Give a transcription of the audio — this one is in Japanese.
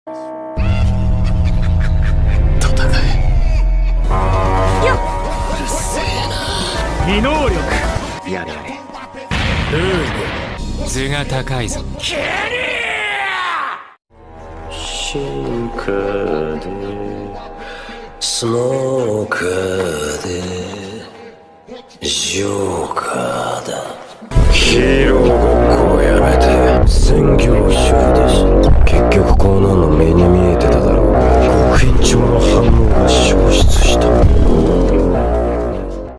戦え。 よっ。 うるせえな。 異能力やられ。 ルール図が高いぞ。 進化でスモーカーでジョーカーだ。ヒーローごっこをやめて